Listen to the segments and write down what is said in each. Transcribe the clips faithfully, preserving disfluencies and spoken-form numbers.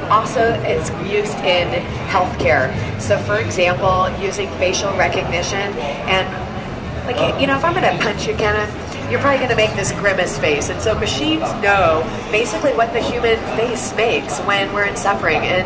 Also, it's used in healthcare. So for example, using facial recognition and, like, you know, if I'm going to punch you, Kenneth, you're probably going to make this grimace face. And so machines know basically what the human face makes when we're in suffering. And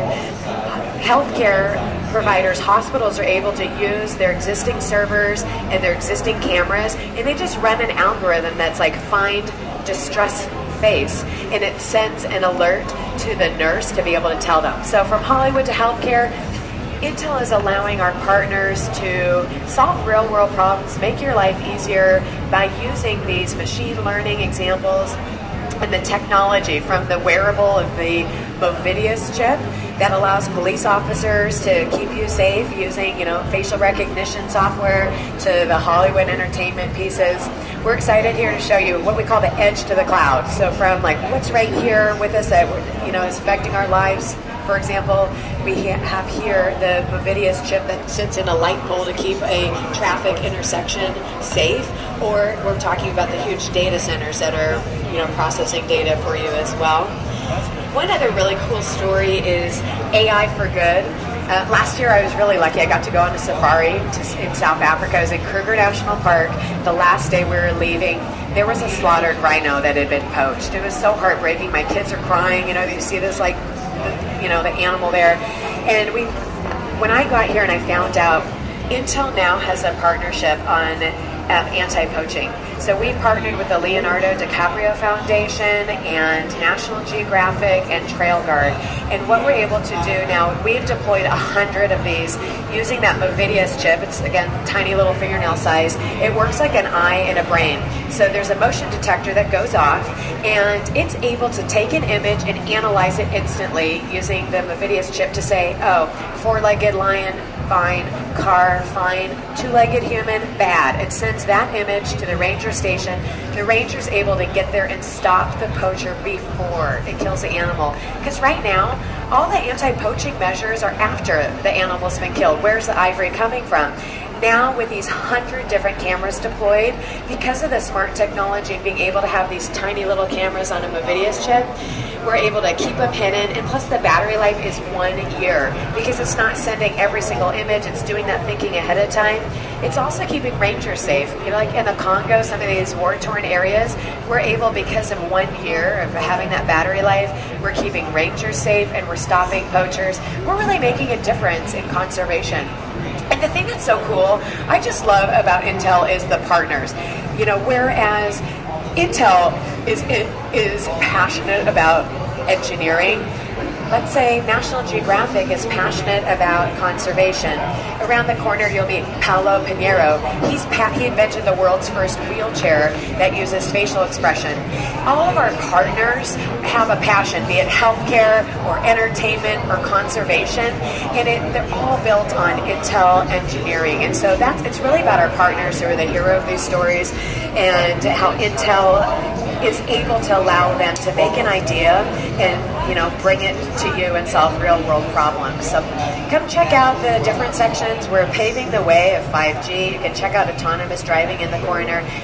healthcare providers, hospitals are able to use their existing servers and their existing cameras, and they just run an algorithm that's like, find distress face, and it sends an alert to the nurse to be able to tell them. So from Hollywood to healthcare, Intel is allowing our partners to solve real-world problems, make your life easier by using these machine learning examples and the technology from the wearable of the Movidius chip that allows police officers to keep you safe using, you know, facial recognition software, to the Hollywood entertainment pieces. We're excited here to show you what we call the edge to the cloud. So from like what's right here with us that, you know, is affecting our lives. For example, we have here the Movidius chip that sits in a light pole to keep a traffic intersection safe, or we're talking about the huge data centers that are, you know, processing data for you as well. One other really cool story is A I for good. Uh, last year I was really lucky. I got to go on a safari to, in South Africa. I was in Kruger National Park. The last day we were leaving, there was a slaughtered rhino that had been poached. It was so heartbreaking. My kids are crying. You know, you see this, like, you know, the animal there. And we, when I got here and I found out, Intel now has a partnership on um, anti-poaching. So we partnered with the Leonardo DiCaprio Foundation and National Geographic and TrailGuard. And what we're able to do now, we've deployed a hundred of these using that Movidius chip. It's, again, tiny little fingernail size. It works like an eye and a brain. So there's a motion detector that goes off, and it's able to take an image and analyze it instantly using the Movidius chip to say, oh, four-legged lion, fine, car, fine, two-legged human, bad. It sends that image to the ranger station. The ranger's able to get there and stop the poacher before it kills the animal. Because right now, all the anti-poaching measures are after the animal's been killed. Where's the ivory coming from? Now, with these hundred different cameras deployed, because of the smart technology and being able to have these tiny little cameras on a Movidius chip, we're able to keep them hidden, and plus the battery life is one year because it's not sending every single image, it's doing that thinking ahead of time. It's also keeping rangers safe. You know, like in the Congo, some of these war-torn areas, we're able, because of one year of having that battery life, we're keeping rangers safe and we're stopping poachers. We're really making a difference in conservation. And the thing that's so cool, I just love about Intel is the partners. You know, whereas Intel is is passionate about engineering, let's say National Geographic is passionate about conservation. Around the corner you'll meet Paulo Pinheiro. He's pa he invented the world's first wheelchair that uses facial expression. All of our partners have a passion, be it healthcare or entertainment or conservation, and it, they're all built on Intel engineering. And so that's, it's really about our partners who are the hero of these stories, and how Intel is able to allow them to make an idea and, you know, bring it to you and solve real world problems. So come check out the different sections. We're paving the way of five G. You can check out autonomous driving in the corner.